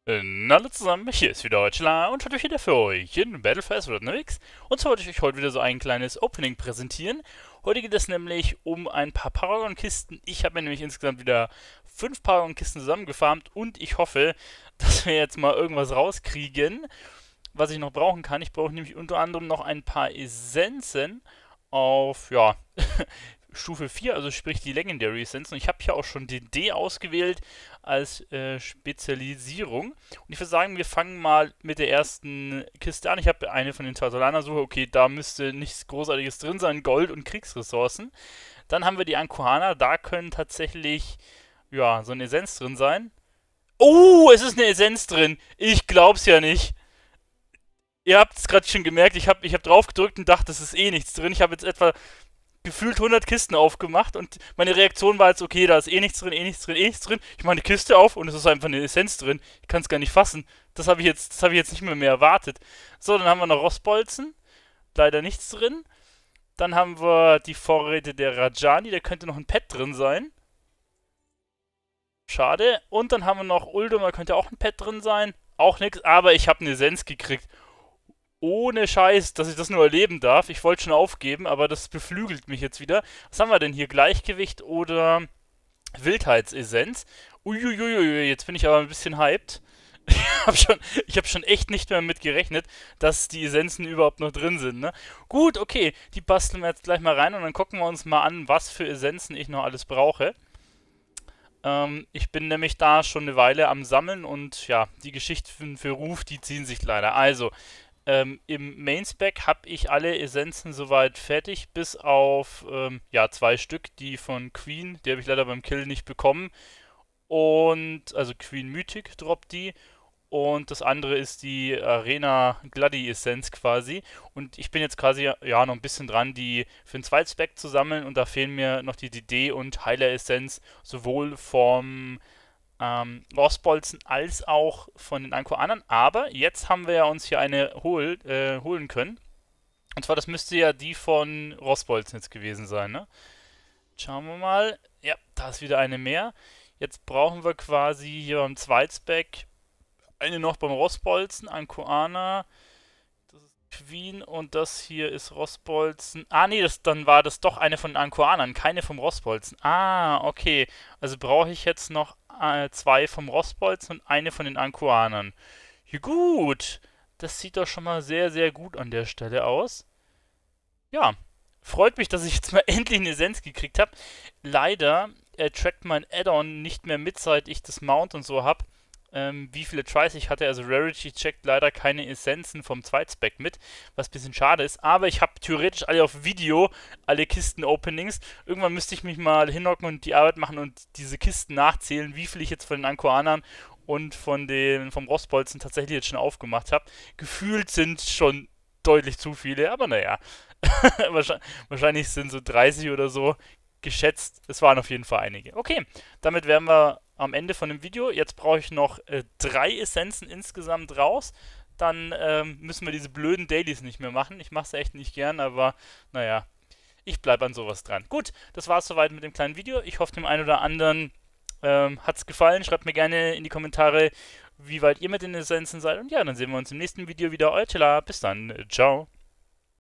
Hallo zusammen, hier ist wieder Deutschland und heute wieder für euch in Battlefest oder unterwegs. Und zwar wollte ich euch heute wieder so ein kleines Opening präsentieren. Heute geht es nämlich um ein paar Paragon-Kisten. Ich habe mir nämlich insgesamt wieder 5 Paragon-Kisten zusammengefarmt und ich hoffe, dass wir jetzt mal irgendwas rauskriegen, was ich noch brauchen kann. Ich brauche nämlich unter anderem noch ein paar Essenzen auf, ja, Stufe 4, also sprich die Legendary Essenzen. Und ich habe hier auch schon den D ausgewählt als Spezialisierung. Und ich würde sagen, wir fangen mal mit der ersten Kiste an. Ich habe eine von den Tartalaner-Suche. Okay, da müsste nichts Großartiges drin sein. Gold und Kriegsressourcen. Dann haben wir die Ankohana. Da können tatsächlich, ja, so eine Essenz drin sein. Oh, es ist eine Essenz drin. Ich glaub's ja nicht. Ihr habt es gerade schon gemerkt, ich hab drauf gedrückt und dachte, es ist eh nichts drin. Ich habe jetzt etwa gefühlt 100 Kisten aufgemacht und meine Reaktion war jetzt, okay, da ist eh nichts drin, eh nichts drin, eh nichts drin. Ich mache die Kiste auf und es ist einfach eine Essenz drin. Ich kann es gar nicht fassen. Das habe ich jetzt nicht mehr erwartet. So, dann haben wir noch Rostbolzen. Leider nichts drin. Dann haben wir die Vorräte der Rajani. Da könnte noch ein Pet drin sein. Schade. Und dann haben wir noch Uldum. Da könnte auch ein Pet drin sein. Auch nichts. Aber ich habe eine Essenz gekriegt. Ohne Scheiß, dass ich das nur erleben darf. Ich wollte schon aufgeben, aber das beflügelt mich jetzt wieder. Was haben wir denn hier? Gleichgewicht oder Wildheitsessenz? Uiuiui, jetzt bin ich aber ein bisschen hyped. Ich hab schon echt nicht mehr mit gerechnet, dass die Essenzen überhaupt noch drin sind, ne? Gut, okay, die basteln wir jetzt gleich mal rein und dann gucken wir uns mal an, was für Essenzen ich noch alles brauche. Ich bin nämlich da schon eine Weile am Sammeln und ja, die Geschichten für Ruf, die ziehen sich leider. Also, im Main-Spec habe ich alle Essenzen soweit fertig, bis auf ja, 2 Stück, die von Queen, die habe ich leider beim Kill nicht bekommen. Und, also Queen Mythic droppt die. Und das andere ist die Arena Gladi Essenz quasi. Und ich bin jetzt quasi ja noch ein bisschen dran, die für den Zweitspec zu sammeln. Und da fehlen mir noch die DD und Heiler Essenz, sowohl vom Rostbolzen als auch von den Ankoanern. Aber jetzt haben wir ja uns hier eine holen können. Und zwar, das müsste ja die von Rostbolzen jetzt gewesen sein, ne? Schauen wir mal. Ja, da ist wieder eine mehr. Jetzt brauchen wir quasi hier beim Zweitspec eine noch beim Rostbolzen, Ankoana. Das ist Queen und das hier ist Rostbolzen. Ah, nee, dann war das doch eine von den Ankoanern, keine vom Rostbolzen. Ah, okay. Also brauche ich jetzt noch 2 vom Rostbolzen und eine von den Ankoanern. Ja, gut. Das sieht doch schon mal sehr, sehr gut an der Stelle aus. Ja, freut mich, dass ich jetzt mal endlich eine Essenz gekriegt habe. Leider trackt mein Add-on nicht mehr mit, seit ich das Mount und so habe, wie viele Tries ich hatte. Also Rarity checkt leider keine Essenzen vom Zweitspec mit, was ein bisschen schade ist. Aber ich habe theoretisch alle auf Video, alle Kisten-Openings. Irgendwann müsste ich mich mal hinhocken und die Arbeit machen und diese Kisten nachzählen, wie viel ich jetzt von den Ankoanern und vom Rostbolzen tatsächlich jetzt schon aufgemacht habe. Gefühlt sind schon deutlich zu viele, aber naja. Wahrscheinlich sind so 30 oder so geschätzt. Es waren auf jeden Fall einige. Okay, damit wären wir am Ende von dem Video. Jetzt brauche ich noch 3 Essenzen insgesamt raus. Dann müssen wir diese blöden Dailies nicht mehr machen. Ich mache es echt nicht gern, aber naja, ich bleibe an sowas dran. Gut, das war es soweit mit dem kleinen Video. Ich hoffe, dem einen oder anderen hat es gefallen. Schreibt mir gerne in die Kommentare, wie weit ihr mit den Essenzen seid. Und ja, dann sehen wir uns im nächsten Video wieder. Euer Tila. Bis dann. Ciao.